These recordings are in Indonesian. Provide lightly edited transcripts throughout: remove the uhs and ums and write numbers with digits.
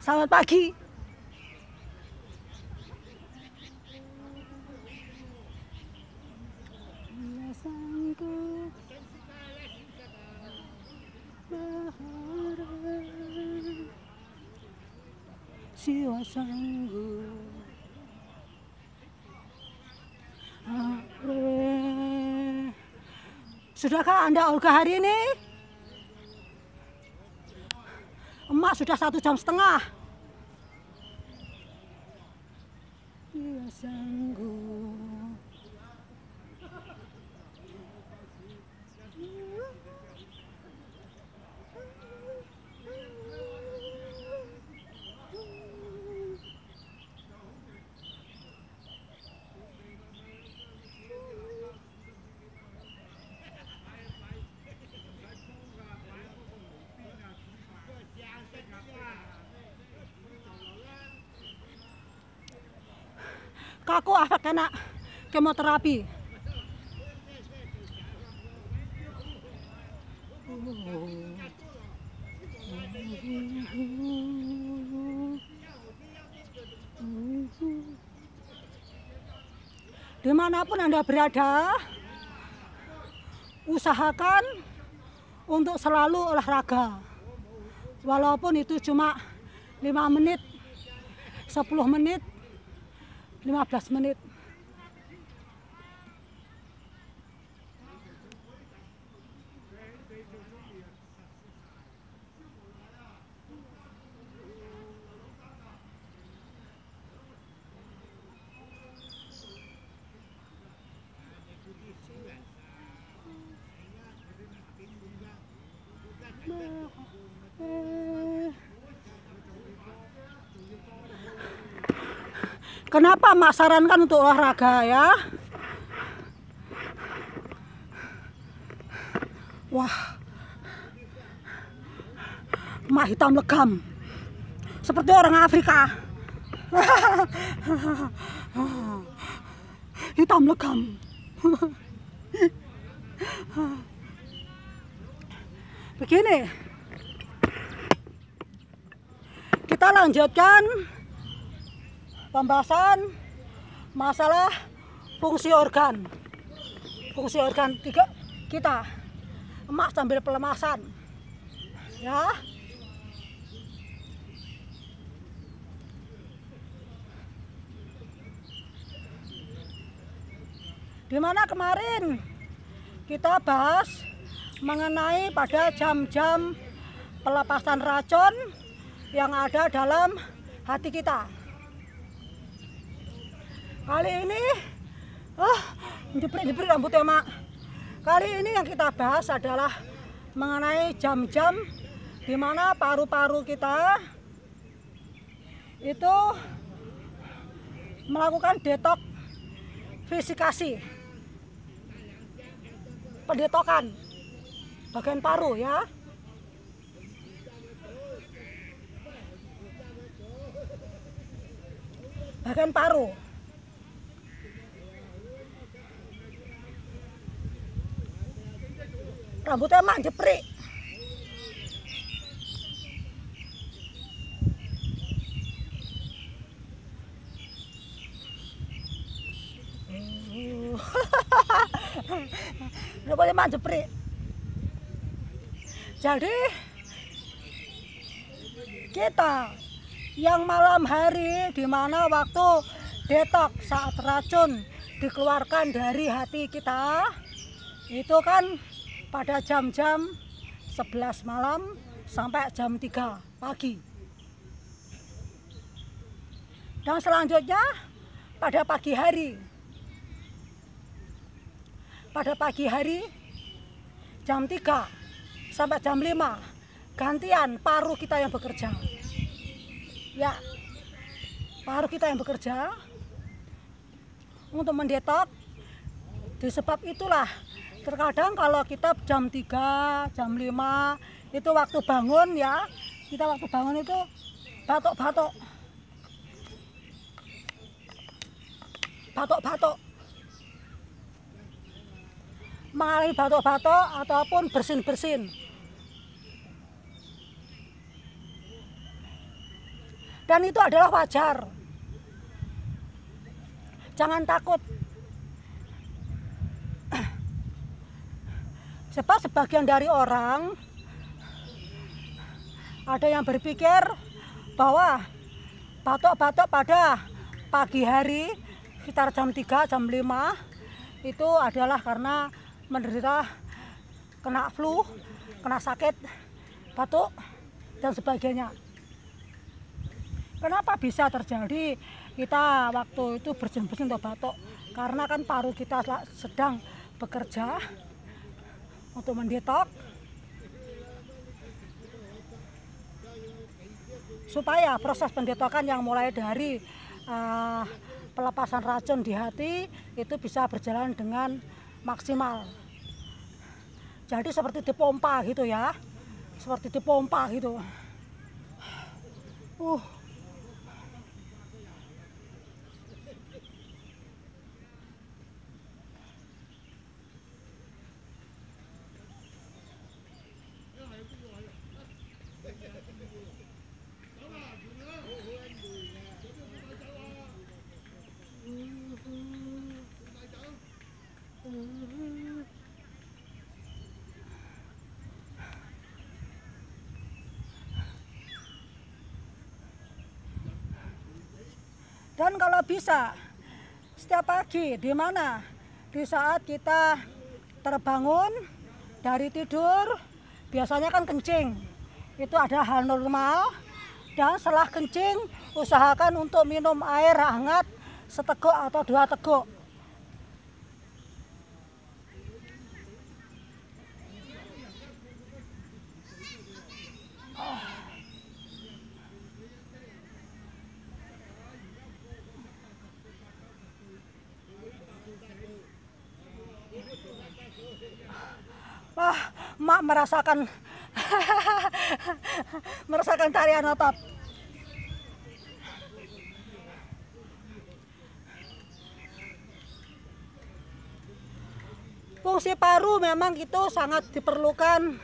Selamat pagi. Siwa sanggup. Sudahkah Anda olga hari ini? Emak sudah 1,5 jam. Siwa sanggup. Kaku efek kena kemoterapi. Dimanapun Anda berada, usahakan untuk selalu olahraga. Walaupun itu cuma 5 menit, 10 menit, 15 menit. Kenapa Mak sarankan untuk olahraga ya? Wah, Mak hitam legam, seperti orang Afrika. Hitam legam. Begini, kita lanjutkan pembahasan masalah fungsi organ. Fungsi organ kita. Emak sambil pelemasan. Ya. Dimana kemarin kita bahas mengenai pada jam-jam pelepasan racun yang ada dalam hati kita. Kali ini, jeprit rambutnya Mak. Kali ini yang kita bahas adalah mengenai jam-jam di mana paru-paru kita itu melakukan detoksifikasi, pendetokan bagian paru ya. Bagian paru. Rambutnya Mak jeprik. Rambutnya Mak jeprik. Jadi kita yang malam hari di mana waktu detoks saat racun dikeluarkan dari hati kita itu kan pada jam-jam 11 malam sampai jam 3 pagi. Dan selanjutnya pada pagi hari. Pada pagi hari jam 3 sampai jam 5 gantian paru kita yang bekerja. Ya, paru kita yang bekerja untuk mendetok. Disebab itulah terkadang kalau kita jam 3, jam 5 itu waktu bangun ya, kita waktu bangun itu batuk-batuk. Batuk-batuk. Mengalami batuk-batuk ataupun bersin-bersin. Dan itu adalah wajar. Jangan takut. Sebab sebagian dari orang ada yang berpikir bahwa batuk-batuk pada pagi hari sekitar jam 3, jam 5 itu adalah karena menderita kena flu, kena sakit, batuk, dan sebagainya. Kenapa bisa terjadi kita waktu itu bersin-bersin atau batuk? Karena kan paru kita sedang bekerja untuk mendetok supaya proses pendetokan yang mulai dari pelepasan racun di hati itu bisa berjalan dengan maksimal. Jadi seperti dipompa gitu ya, seperti dipompa gitu. Dan kalau bisa setiap pagi di mana di saat kita terbangun dari tidur biasanya kan kencing, itu ada hal normal. Dan setelah kencing usahakan untuk minum air hangat seteguk atau 2 teguk. Wah, mak merasakan merasakan tarian otot. Fungsi paru memang itu sangat diperlukan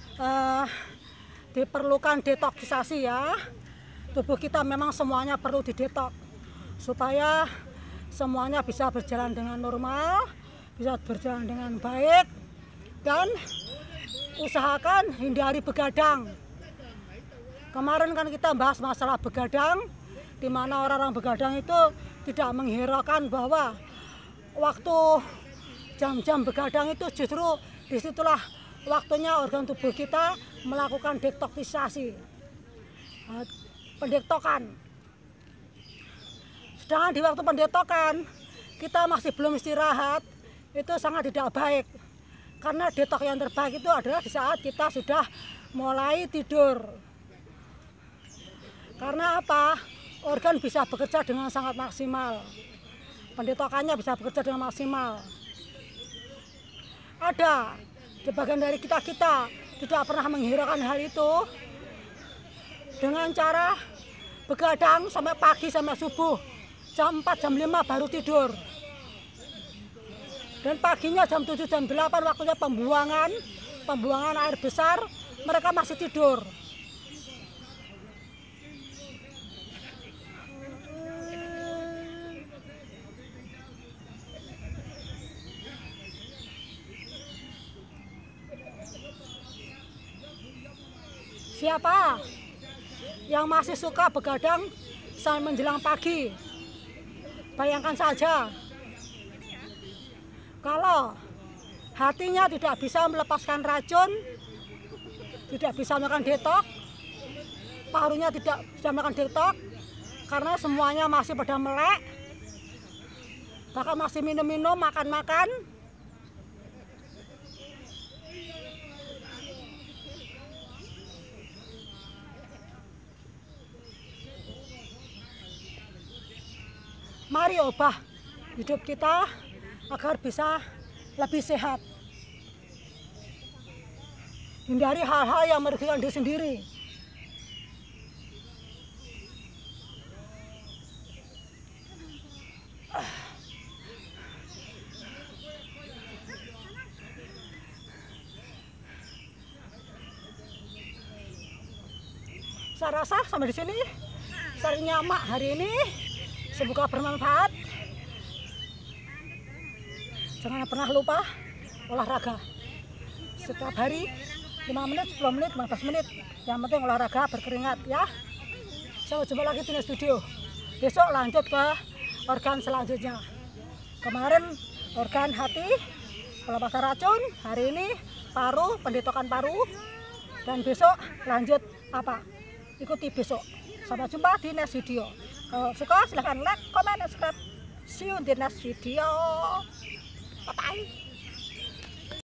detoksisasi ya. Tubuh kita memang semuanya perlu didetok supaya semuanya bisa berjalan dengan normal, bisa berjalan dengan baik. Dan usahakan hindari begadang. Kemarin kan kita bahas masalah begadang, di mana orang-orang begadang itu tidak menghiraukan bahwa waktu jam-jam begadang itu justru disitulah waktunya organ tubuh kita melakukan detoksisasi, pendetokan. Sedangkan di waktu pendetokan kita masih belum istirahat, itu sangat tidak baik. Karena detok yang terbaik itu adalah di saat kita sudah mulai tidur. Karena apa? Organ bisa bekerja dengan sangat maksimal. Pendetokannya bisa bekerja dengan maksimal. Ada sebagian dari kita tidak pernah menghiraukan hal itu dengan cara begadang sampai pagi sampai subuh. Jam 4, jam 5 baru tidur. Dan paginya jam 7, jam 8 waktunya pembuangan air besar, mereka masih tidur. Siapa yang masih suka begadang sampai menjelang pagi? Bayangkan saja. Kalau hatinya tidak bisa melepaskan racun, tidak bisa melakukan detok, parunya tidak bisa melakukan detok, karena semuanya masih pada melek, bahkan masih minum-minum, makan-makan. Mari ubah hidup kita agar bisa lebih sehat. Hindari hal-hal yang merugikan diri sendiri. Saya rasa sampai di sini sharingnya Mak hari ini. Semoga bermanfaat. Jangan pernah lupa olahraga. Setiap hari 5 menit, 10 menit, 15 menit. Yang penting olahraga berkeringat ya. Sampai jumpa lagi di next video. Besok lanjut ke organ selanjutnya. Kemarin organ hati, pelepasan racun. Hari ini paru, pendetokan paru. Dan besok lanjut apa? Ikuti besok. Sampai jumpa di next video. Kalau suka silahkan like, comment, dan subscribe. See you in the next video. Bye-bye.